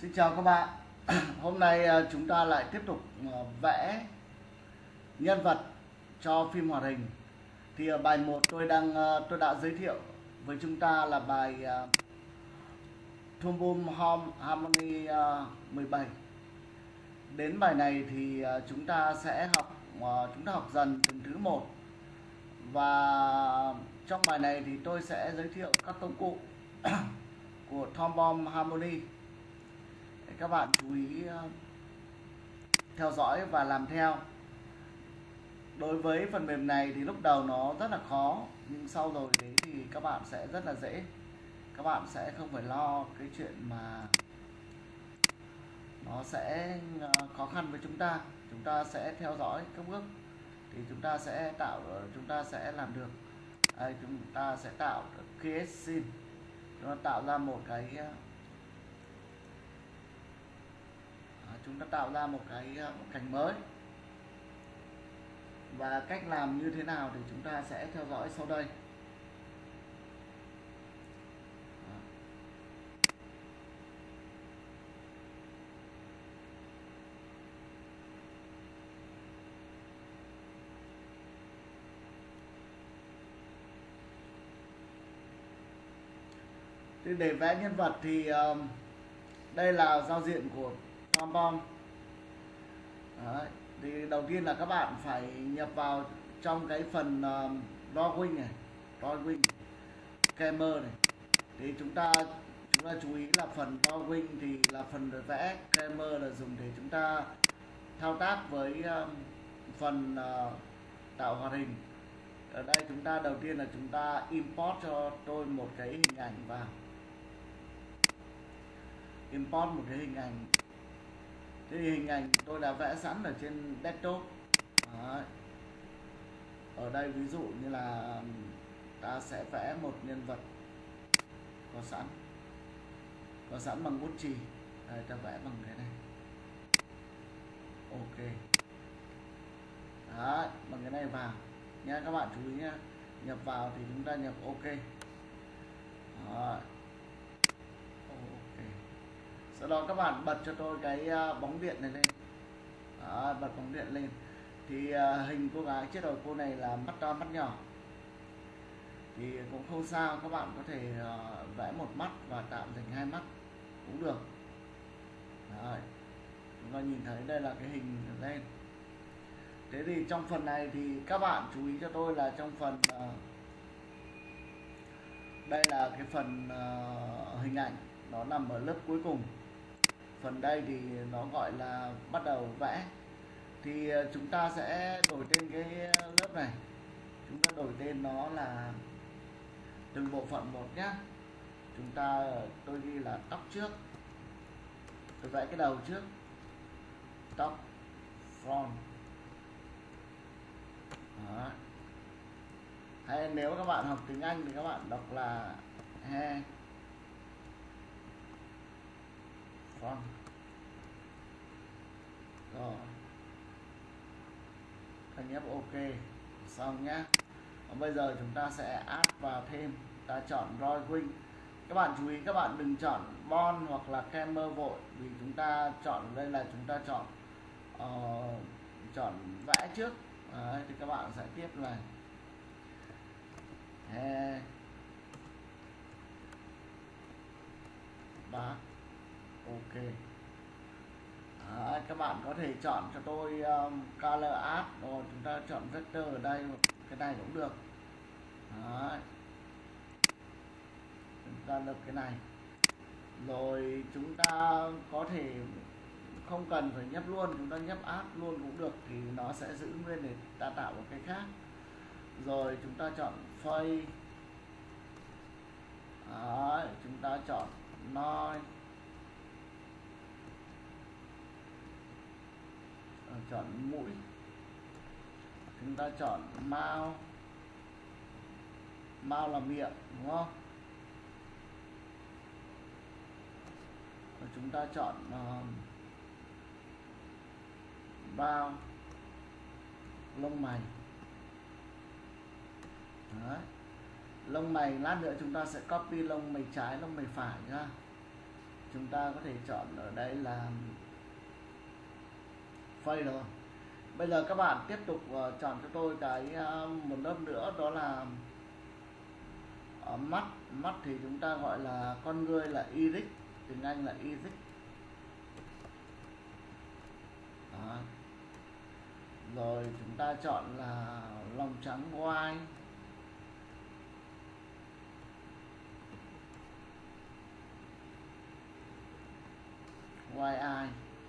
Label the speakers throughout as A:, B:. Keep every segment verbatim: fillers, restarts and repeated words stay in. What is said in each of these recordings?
A: Xin chào các bạn. Hôm nay à, chúng ta lại tiếp tục à, vẽ nhân vật cho phim hoạt hình. Thì ở bài một tôi đang à, tôi đã giới thiệu với chúng ta là bài uh, Toon Boom Home Harmony uh, mười bảy. Đến bài này thì uh, chúng ta sẽ học uh, chúng ta học dần từng thứ một. Và trong bài này thì tôi sẽ giới thiệu các công cụ của Toon Boom Harmony. Các bạn chú ý theo dõi và làm theo. Đối với phần mềm này thì lúc đầu nó rất là khó, nhưng sau rồi đấy thì các bạn sẽ rất là dễ. Các bạn sẽ không phải lo cái chuyện mà nó sẽ khó khăn với chúng ta. Chúng ta sẽ theo dõi các bước thì chúng ta sẽ tạo chúng ta sẽ làm được. Đây, chúng ta sẽ tạo create scene, nó tạo ra một cái chúng ta tạo ra một cái một cảnh mới. Và cách làm như thế nào thì chúng ta sẽ theo dõi sau đây. Thì để vẽ nhân vật thì uh, đây là giao diện của Toon Boom. Đấy. Thì đầu tiên là các bạn phải nhập vào trong cái phần uh, drawing này, drawing, camera này. Thì chúng ta chúng ta chú ý là phần drawing thì là phần để vẽ, camera là dùng để chúng ta thao tác với uh, phần uh, tạo hoạt hình. Ở đây chúng ta đầu tiên là chúng ta import cho tôi một cái hình ảnh vào. Import một cái hình ảnh. Thế thì hình ảnh tôi đã vẽ sẵn ở trên desktop. Đấy. Ở đây ví dụ như là ta sẽ vẽ một nhân vật có sẵn có sẵn bằng bút chì. Đây, ta vẽ bằng cái này. Ok. Đấy, bằng cái này vào nha, các bạn chú ý nhé. Nhập vào thì chúng ta nhập ok. Đấy. Sau đó các bạn bật cho tôi cái bóng điện này lên. Đó, bật bóng điện lên thì uh, hình cô gái chết rồi, cô này là mắt to mắt nhỏ thì cũng không sao, các bạn có thể uh, vẽ một mắt và tạo thành hai mắt cũng được. Đấy. Chúng ta nhìn thấy đây là cái hình lên. Thế thì trong phần này thì các bạn chú ý cho tôi là trong phần uh, đây là cái phần uh, hình ảnh, nó nằm ở lớp cuối cùng. Phần đây thì nó gọi là bắt đầu vẽ. Thì chúng ta sẽ đổi tên cái lớp này. Chúng ta đổi tên nó là từng bộ phận một nhá. Chúng ta tôi ghi là tóc trước. Tôi vẽ cái đầu trước. Tóc front. Đó. Hay nếu các bạn học tiếng Anh thì các bạn đọc là hair front. Rồi. Ta nhấp ok xong nhá. Và bây giờ chúng ta sẽ add vào thêm, ta chọn drawing. Các bạn chú ý các bạn đừng chọn bond hoặc là camera vội, vì chúng ta chọn đây là chúng ta chọn uh, chọn vẽ trước. Đấy, thì các bạn sẽ tiếp này he ba ok. Đấy, các bạn có thể chọn cho tôi um, color add, rồi chúng ta chọn vector ở đây, cái này cũng được. Đấy. Chúng ta lập cái này rồi chúng ta có thể không cần phải nhấp luôn, chúng ta nhấp add luôn cũng được, thì nó sẽ giữ nguyên để ta tạo một cái khác. Rồi chúng ta chọn face. Đấy, chúng ta chọn noise, chọn mũi, chúng ta chọn mouth. Mouth là miệng đúng không? Và chúng ta chọn uh, bao lông mày. Đấy. Lông mày lát nữa chúng ta sẽ copy lông mày trái, lông mày phải nhá. chúng ta có thể chọn ở đây là fade rồi. Bây giờ các bạn tiếp tục uh, chọn cho tôi cái uh, một lớp nữa, đó là uh, mắt. Mắt thì chúng ta gọi là con người là iris, tiếng Anh là iris. Đó. Rồi chúng ta chọn là lòng trắng white. White eye.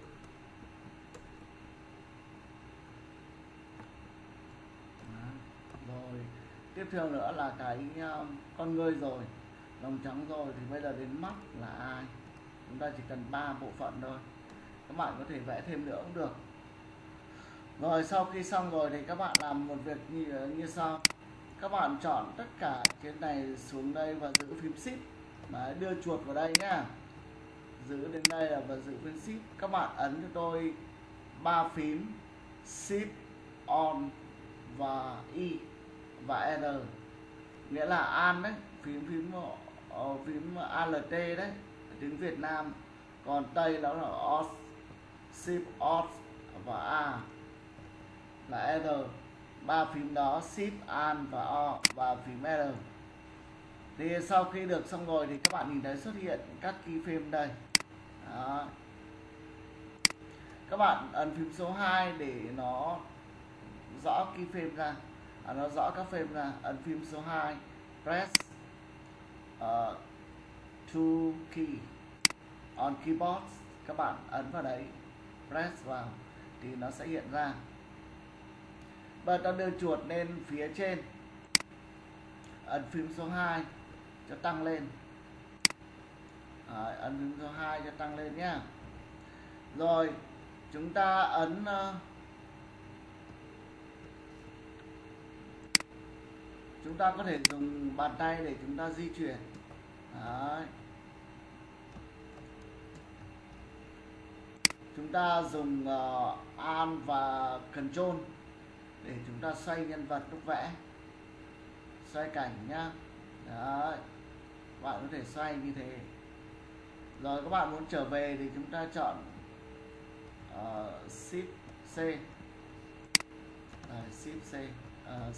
A: Rồi tiếp theo nữa là cái uh, con người rồi, lòng trắng rồi, thì bây giờ đến mắt là ai. Chúng ta chỉ cần ba bộ phận thôi, các bạn có thể vẽ thêm nữa cũng được. Rồi sau khi xong rồi thì các bạn làm một việc như, như sau. Các bạn chọn tất cả cái này xuống đây và giữ phím shift. Đấy, đưa chuột vào đây nhá, giữ đến đây là và giữ phím shift. Các bạn ấn cho tôi ba phím shift, on và y và R, nghĩa là an đấy, phím phím uh, phím alt đấy, tiếng Việt Nam. Còn Tây đó là os, shift, os và a là R. Ba phím đó shift, an và o và phím R. Thì sau khi được xong rồi thì các bạn nhìn thấy xuất hiện các keyframe đây. Đó. Các bạn ấn phím số hai để nó rõ keyframe ra, à, nó rõ các frame ra. Ấn phím số hai, press uh, two key on keyboard, các bạn ấn vào đấy, press vào thì nó sẽ hiện ra. Bây giờ ta đưa chuột lên phía trên, ấn phím số hai cho tăng lên. Đấy, ấn phím số hai cho tăng lên nhá. Rồi chúng ta ấn uh, chúng ta có thể dùng bàn tay để chúng ta di chuyển. Đấy. Chúng ta dùng uh, Alt và Control để chúng ta xoay nhân vật lúc vẽ, xoay cảnh nhá. Đấy, bạn có thể xoay như thế. Rồi các bạn muốn trở về thì chúng ta chọn uh, Shift C. Đấy, Shift C. Uh,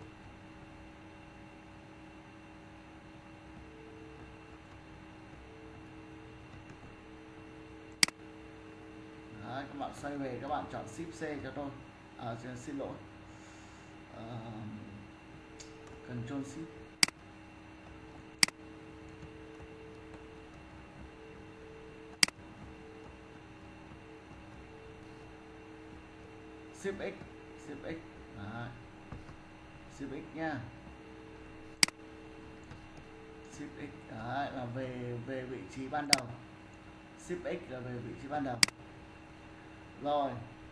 A: Đấy, các bạn xoay về, các bạn chọn Shift C cho tôi. À, xin lỗi. Uh, Control Shift. Shift X, Shift X. Đấy. Shift X nha. Shift X. Đấy, là về về vị trí ban đầu. Shift X là về vị trí ban đầu. Rồi.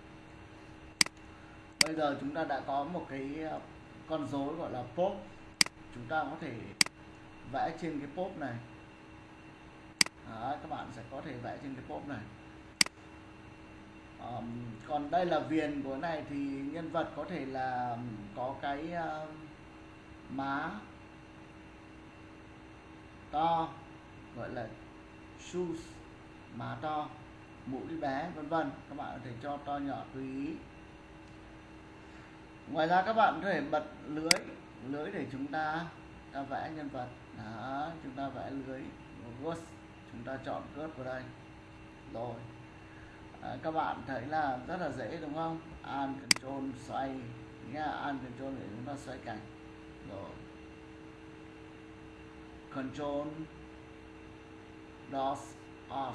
A: Bây giờ chúng ta đã có một cái con rối gọi là pop. Chúng ta có thể vẽ trên cái pop này. Đó, các bạn sẽ có thể vẽ trên cái pop này. Um, còn đây là viền của này thì nhân vật có thể là có cái uh, má to, gọi là shoes, má to, mũi bé, vân vân. Các bạn có thể cho to nhỏ tùy ý. Ngoài ra các bạn có thể bật lưới, lưới để chúng ta, ta vẽ nhân vật. Đó, chúng ta vẽ lưới, ghost, chúng ta chọn ghost vào đây. Rồi. À, các bạn thấy là rất là dễ đúng không? Alt Control xoay nha, Alt Control để chúng ta xoay cảnh. Rồi. Control DOS OS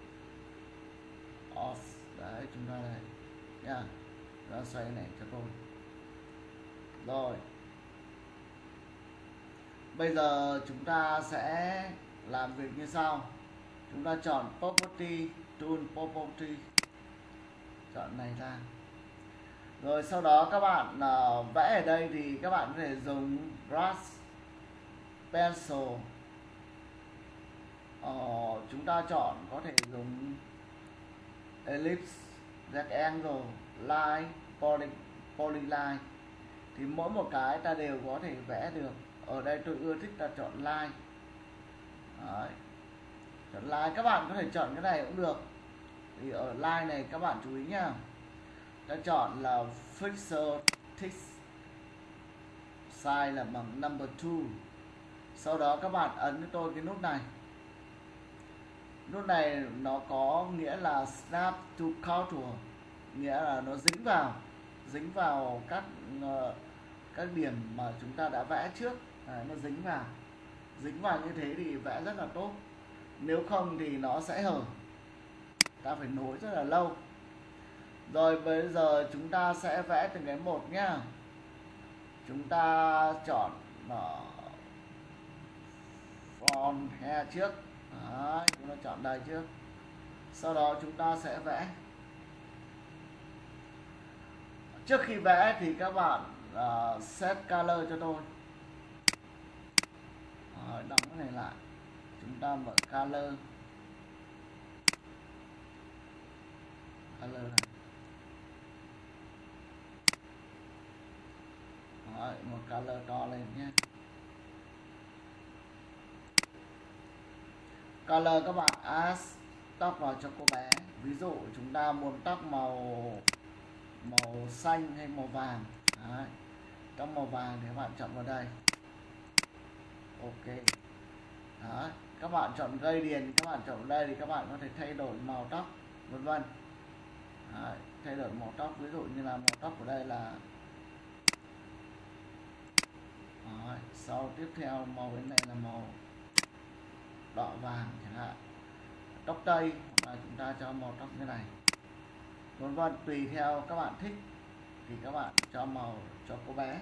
A: OS đấy, chúng ta này nha, nó xoay này cho tôi. Rồi bây giờ chúng ta sẽ làm việc như sau. Chúng ta chọn Property, Tool Property, chọn này ra. Rồi sau đó các bạn uh, vẽ ở đây thì các bạn có thể dùng Brush, Pencil. uh, Chúng ta chọn có thể dùng Ellipse, Rectangle, Line, Poly, Polyline. Thì mỗi một cái ta đều có thể vẽ được. Ở đây tôi ưa thích ta chọn Line. Đấy. Chọn line, các bạn có thể chọn cái này cũng được. Thì ở line này các bạn chú ý nhá, ta chọn là fixer text size là bằng number two. Sau đó các bạn ấn cho tôi cái nút này. Nút này nó có nghĩa là snap to contour, nghĩa là nó dính vào dính vào các uh, các điểm mà chúng ta đã vẽ trước. Đấy, nó dính vào dính vào như thế thì vẽ rất là tốt, nếu không thì nó sẽ hở, ta phải nối rất là lâu. Rồi bây giờ chúng ta sẽ vẽ từng cái một nhá. Chúng ta chọn uh, front hair trước. Đấy, chúng ta chọn đây trước. Sau đó chúng ta sẽ vẽ. Trước khi vẽ thì các bạn uh, set color cho tôi. Đấy, đóng cái này lại. Chúng ta mở color. Color này. Đấy, một color to lên nhé. Color các bạn add tóc vào cho cô bé. Ví dụ chúng ta muốn tóc màu màu xanh hay màu vàng. Đấy. Tóc màu vàng thì các bạn chọn vào đây. Ok. Đấy. Các bạn chọn gây điền, các bạn chọn vào đây thì các bạn có thể thay đổi màu tóc, vân vân. Thay đổi màu tóc, ví dụ như là màu tóc của đây là Đấy. Sau tiếp theo màu bên này là màu đỏ vàng chẳng hạn, tóc tây, và chúng ta cho màu tóc như này, vân vân, tùy theo các bạn thích thì các bạn cho màu cho cô bé.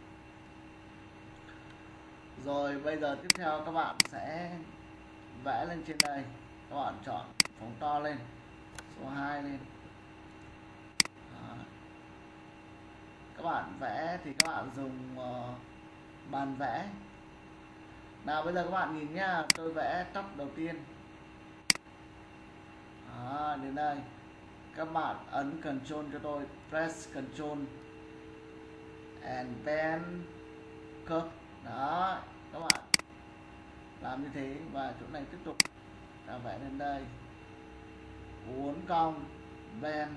A: Rồi bây giờ tiếp theo các bạn sẽ vẽ lên trên đây, các bạn chọn phóng to lên, số hai lên. Đó. Các bạn vẽ thì các bạn dùng uh, bàn vẽ. Nào bây giờ các bạn nhìn nhá, tôi vẽ tóc đầu tiên. Đó, đến đây các bạn ấn Ctrl cho tôi, press Ctrl and then curve. Đó, các bạn làm như thế, và chỗ này tiếp tục ta vẽ lên đây, uốn cong, bend,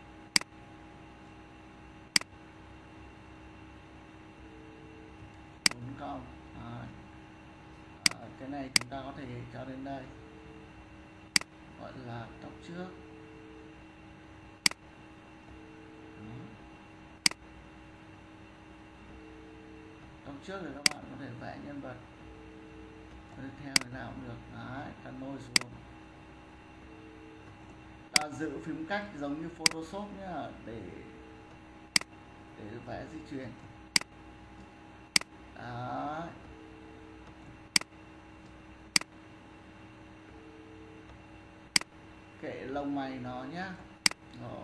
A: uốn cong. Đó. À, cái này chúng ta có thể cho đến đây, gọi là tóc trước. Đó. Tóc trước thì các bạn có thể vẽ nhân vật tiếp theo thế nào cũng được. Đấy, ta nôi xuống, ta giữ phím cách giống như Photoshop nhá, để để vẽ di chuyển. Đó. Kệ lông mày nó nhá. Rồi.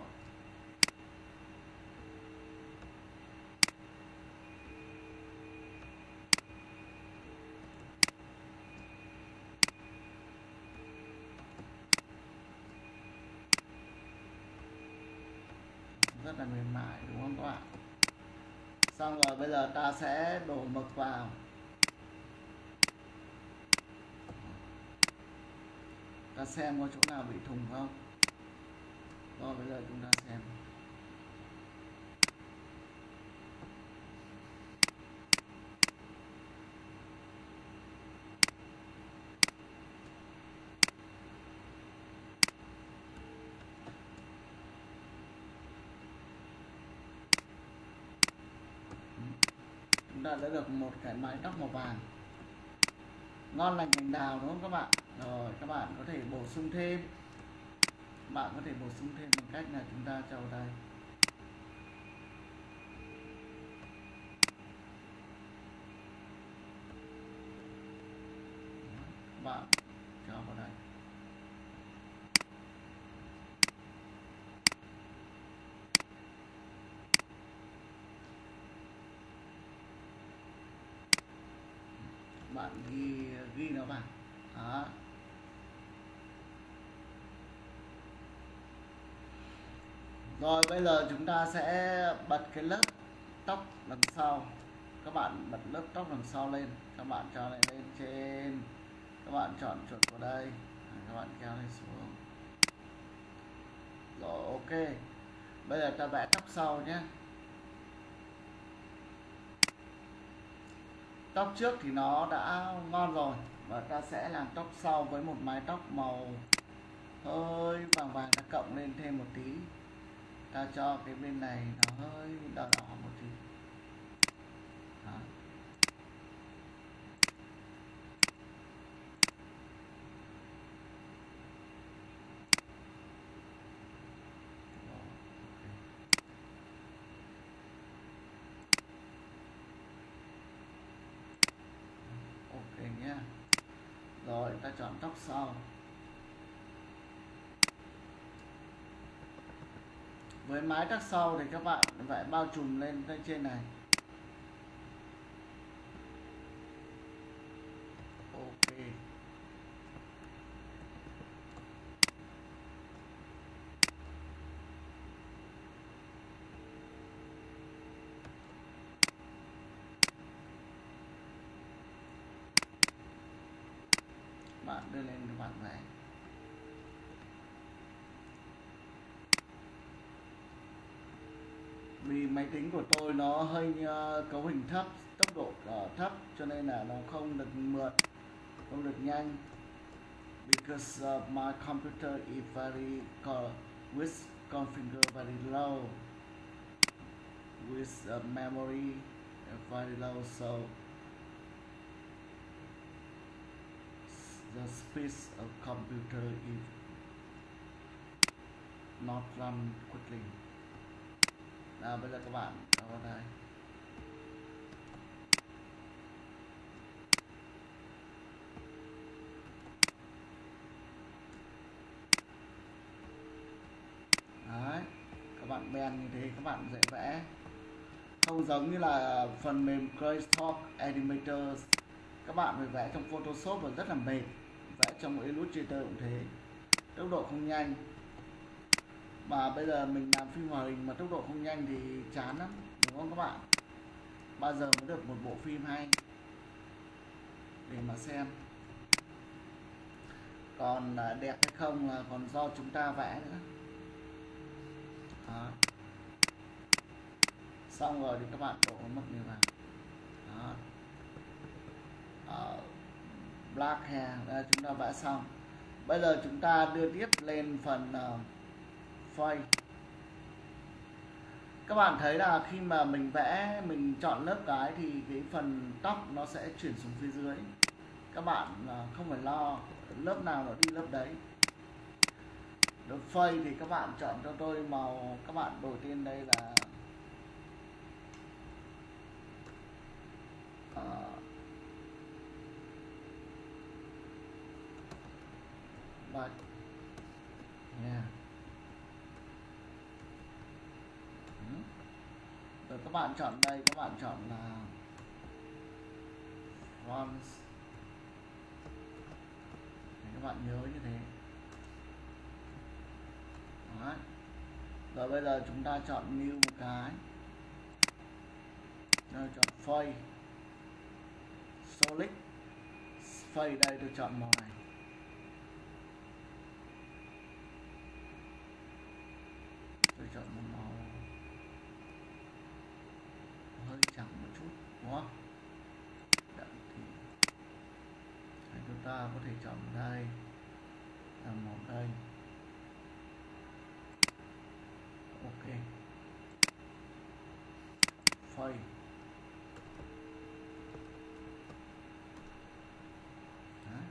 A: Rất là mềm mại đúng không các bạn? Xong rồi bây giờ ta sẽ đổ mực vào. Ta xem có chỗ nào bị thủng không. Rồi bây giờ chúng ta xem. Chúng ta đã được một cái mái tóc màu vàng ngon lành cành đào đúng không các bạn? Rồi các bạn có thể bổ sung thêm, bạn có thể bổ sung thêm bằng cách là chúng ta cho vào đây. Bạn cho vào đây. Bạn ghi ghi nó vào. Đó. Rồi bây giờ chúng ta sẽ bật cái lớp tóc đằng sau. Các bạn bật lớp tóc đằng sau lên, các bạn cho này lên trên, các bạn chọn chuột vào đây. Các bạn kéo lên xuống. Rồi, ok. Bây giờ ta vẽ tóc sau nhé. Tóc trước thì nó đã ngon rồi, và ta sẽ làm tóc sau với một mái tóc màu hơi vàng vàng, ta cộng lên thêm một tí. Ta cho cái bên này nó hơi đỏ đỏ một tí. Đó. Ok nhé. Rồi ta chọn tóc sau. Với mái tóc sau thì các bạn phải bao trùm lên trên này. Ok. Bạn đưa lên các bạn vẽ. Vì máy tính của tôi nó hơi uh, cấu hình thấp, tốc độ uh, thấp, cho nên là nó không được mượt, không được nhanh. Because uh, my computer is very uh, with configure very low, with uh, memory very low, so the speed of computer is not run quickly. Nào bây giờ các bạn vào đây. Đấy, các bạn bèn như thế các bạn dễ vẽ. Không giống như là phần mềm Crazytalk Animator, các bạn phải vẽ trong Photoshop và rất là mệt. Vẽ trong Illustrator cũng thế, tốc độ không nhanh. Mà bây giờ mình làm phim hoạt hình mà tốc độ không nhanh thì chán lắm, đúng không các bạn? Bao giờ mới được một bộ phim hay để mà xem. Còn đẹp hay không là còn do chúng ta vẽ nữa. Đó. Xong rồi thì các bạn đổ mất như vào. Đó. Đó. Black hair, đây, chúng ta vẽ xong. Bây giờ chúng ta đưa tiếp lên phần uh, face. Các bạn thấy là khi mà mình vẽ, mình chọn lớp cái thì cái phần tóc nó sẽ chuyển xuống phía dưới. Các bạn uh, không phải lo, lớp nào nó đi lớp đấy. Đối face thì các bạn chọn cho tôi màu, các bạn đầu tiên đây là uh, bạch nha. Rồi các bạn chọn đây, các bạn chọn là font. Các bạn nhớ như thế. Đấy. Rồi bây giờ chúng ta chọn new một cái. Rồi chọn face. Solid. Face đây tôi chọn màu này. Tôi chọn một màu hơi trắng một chút, đúng không? Đậm thì chúng ta có thể chọn đây là màu đây. Ok. Face. Đấy.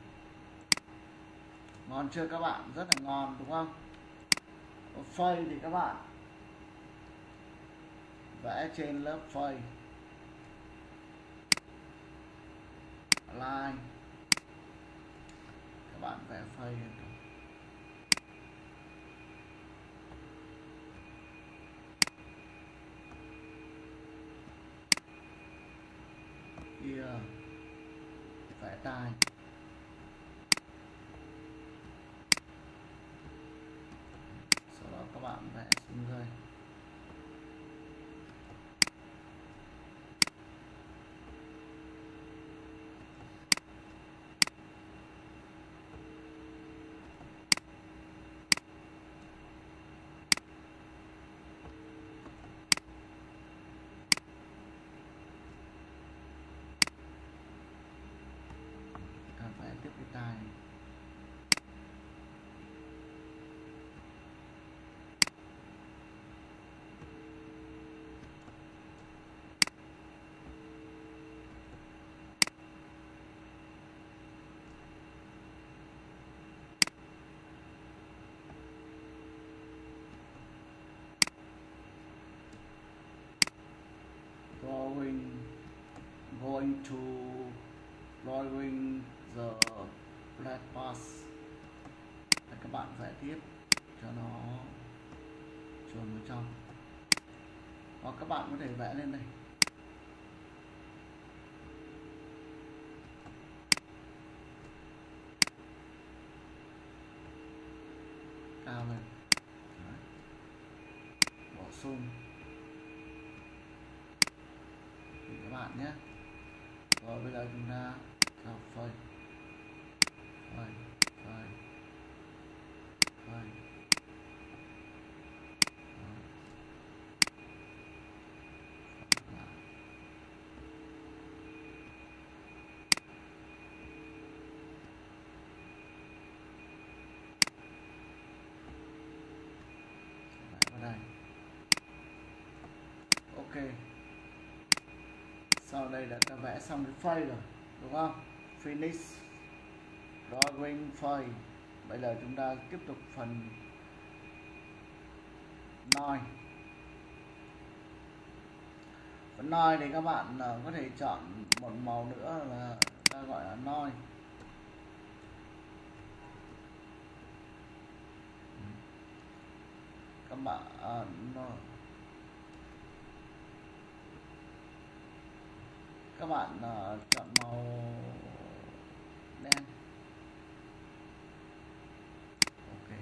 A: Ngon chưa các bạn? Rất là ngon đúng không? Face thì các bạn vẽ trên lớp face, line, các bạn vẽ face kia, vẽ tai, sau đó các bạn vẽ xuống dưới. going to drawing the black pass. Các bạn vẽ tiếp cho nó chuồn vào trong, hoặc các bạn có thể vẽ lên đây. Cao lên. Đấy. Bổ sung thì các bạn nhé. Rồi bây giờ chúng ta vào phơi phơi phơi phơi. Đây. Ok, sau đây đã ta vẽ xong cái phây rồi đúng không? Finish drawing phây. Bây giờ chúng ta tiếp tục phần noi. Phần noi thì các bạn có thể chọn một màu nữa là ta gọi là noi. Các bạn à, no. Các bạn uh, chọn màu đen. Ok.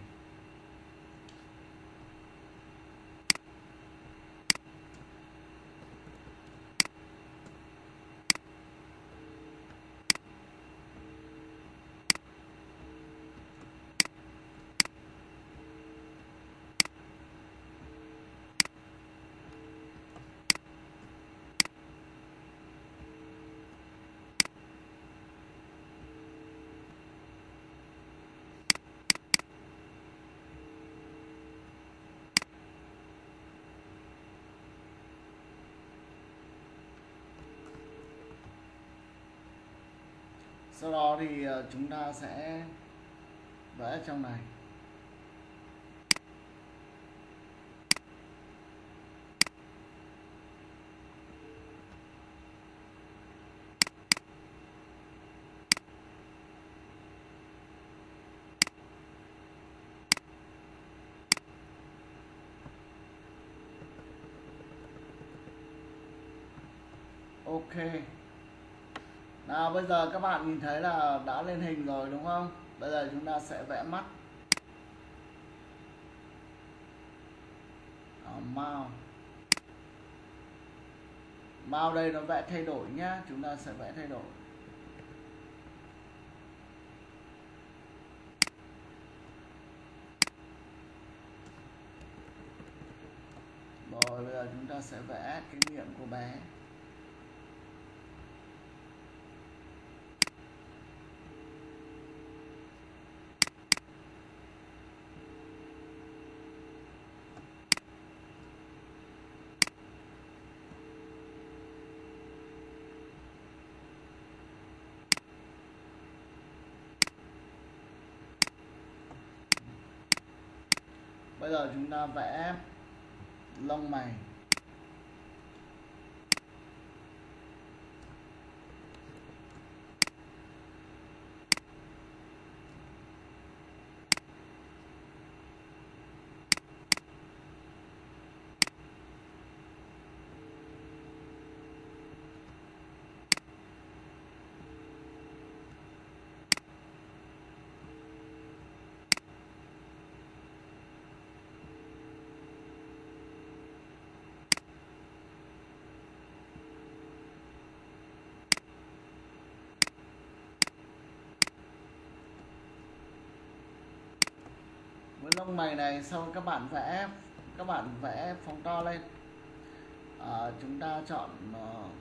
A: Sau đó thì chúng ta sẽ vẽ trong này. Ok. Nào bây giờ các bạn nhìn thấy là đã lên hình rồi đúng không? Bây giờ chúng ta sẽ vẽ mắt. Mouth. Mouth đây nó vẽ thay đổi nhá, chúng ta sẽ vẽ thay đổi. Rồi bây giờ chúng ta sẽ vẽ cái miệng của bé. Bây giờ chúng ta vẽ lông mày. Với lông mày này sau các bạn vẽ các bạn vẽ phóng to lên. À, chúng ta chọn uh,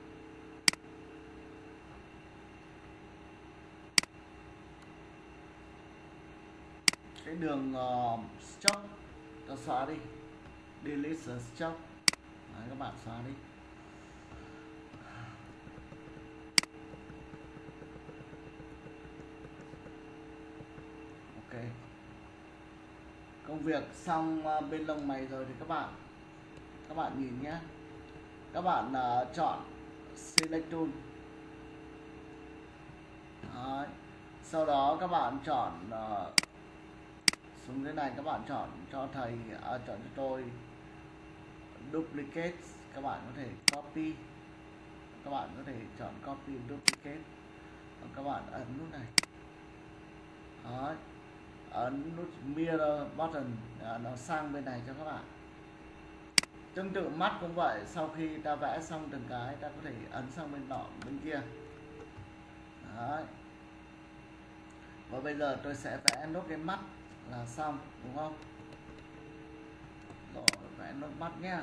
A: cái đường uh, stroke, ta xóa đi, delete the stroke. Đấy, các bạn xóa đi. Ok, công việc xong bên lông mày rồi thì các bạn các bạn nhìn nhé, các bạn uh, chọn select tool, Đấy. Sau đó các bạn chọn uh, xuống dưới này, các bạn chọn cho thầy à, chọn cho tôi duplicate. Các bạn có thể copy, các bạn có thể chọn copy duplicate, các bạn ấn nút này. Đấy. Ấn nút mirror button à, nó sang bên này cho các bạn. Tương tự mắt cũng vậy, sau khi ta vẽ xong từng cái ta có thể ấn sang bên nọ bên kia. Đấy. Và bây giờ tôi sẽ vẽ nốt cái mắt là xong, đúng không? Rồi vẽ nốt mắt nhé.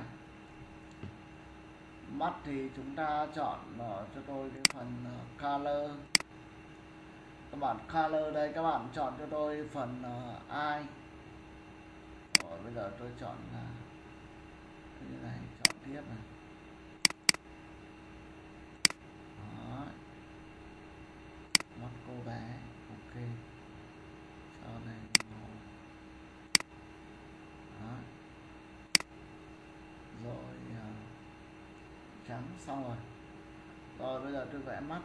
A: Mắt thì chúng ta chọn uh, cho tôi cái phần uh, color. Các bạn color đây, các bạn chọn cho tôi phần uh, eye. Rồi bây giờ tôi chọn là như này, chọn tiếp này. Đó. Mắt cô bé, ok. Cho này màu. Đó. Rồi uh, trắng xong rồi. Rồi bây giờ tôi vẽ mắt.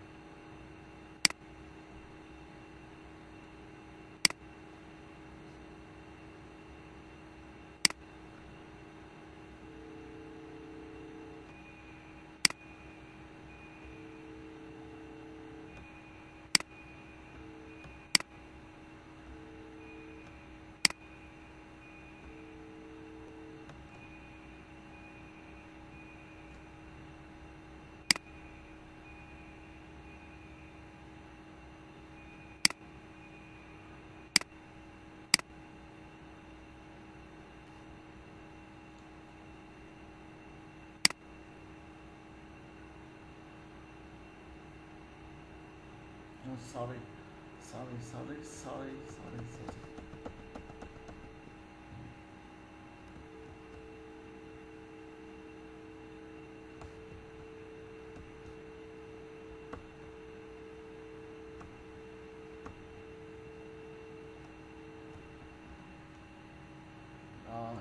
A: No, sorry, sorry, sorry, sorry, sorry, sorry. Rồi.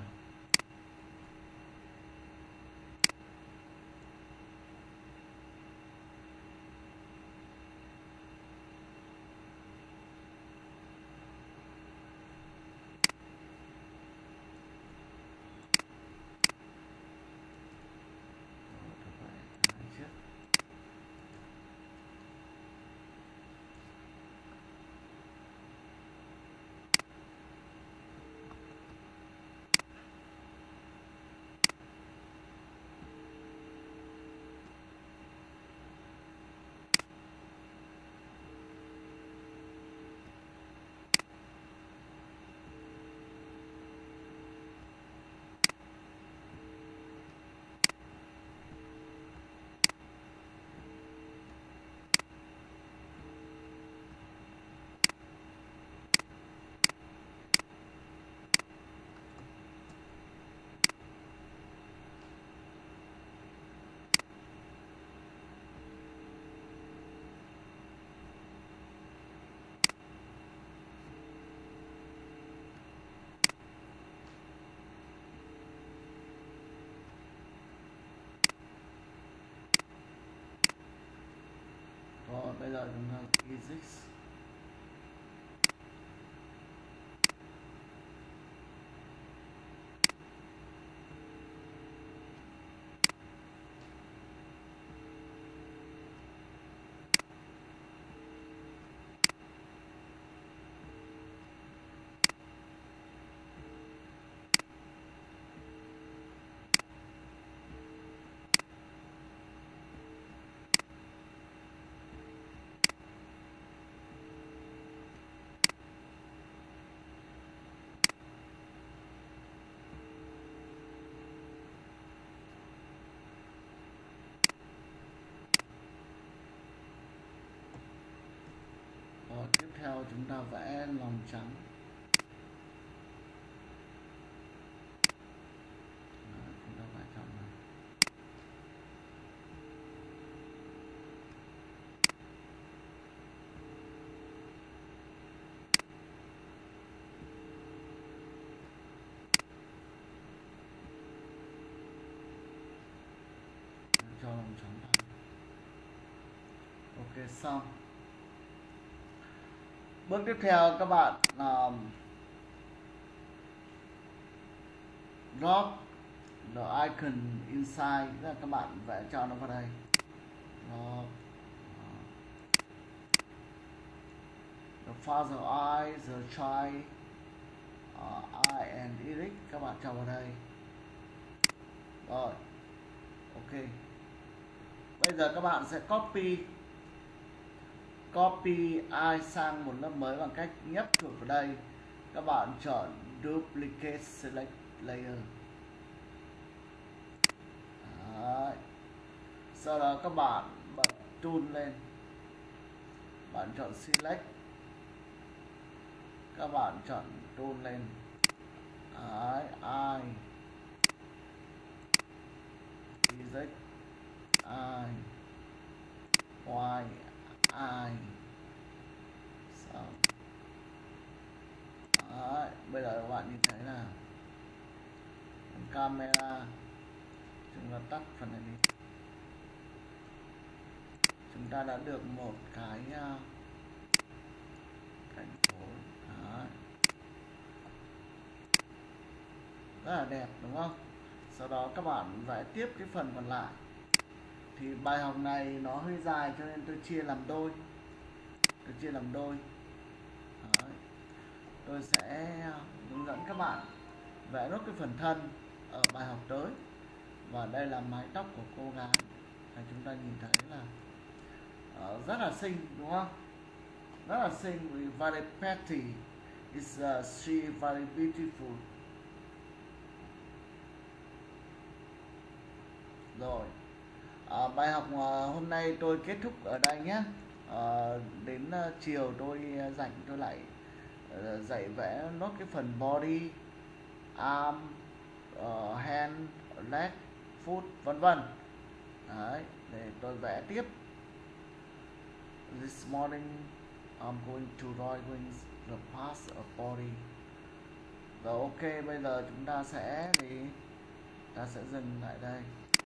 A: Rồi bây giờ chúng ta physics. Rồi tiếp theo chúng ta vẽ lòng trắng. Đó, chúng ta vẽ trong này. Cho lòng trắng vào. Ok xong. Bước tiếp theo các bạn um, drop the icon inside, tức là các bạn vẽ cho nó vào đây. Drop the father I, the child, uh, I and Eric, các bạn cho vào đây. Rồi, ok. Bây giờ các bạn sẽ copy copy I sang một lớp mới bằng cách nhấp chuột vào đây. Các bạn chọn duplicate select layer. Đấy. Sau đó các bạn bật tool lên, bạn chọn select, các bạn chọn tool lên. Đấy, I Z I Y I. Xong. Đấy, bây giờ các bạn nhìn thấy là camera, chúng ta tắt phần này đi. Chúng ta đã được một cái uh, thành phố. Đấy. Rất là đẹp đúng không? Sau đó các bạn vẽ tiếp cái phần còn lại. Thì bài học này nó hơi dài cho nên tôi chia làm đôi. Tôi chia làm đôi. Đấy. Tôi sẽ hướng dẫn các bạn vẽ nốt cái phần thân ở bài học tới. Và đây là mái tóc của cô gái. Và chúng ta nhìn thấy là uh, rất là xinh đúng không? Rất là xinh, very pretty. Is uh, she very beautiful. Rồi, à, bài học uh, hôm nay tôi kết thúc ở đây nhé. À, đến uh, chiều tôi uh, rảnh tôi lại uh, dạy vẽ nốt cái phần body, arm, uh, hand, leg, foot, vân vân. Đấy, để tôi vẽ tiếp. This morning I'm going to drawing the parts of body. Rồi ok, bây giờ chúng ta sẽ thì ta sẽ dừng lại đây.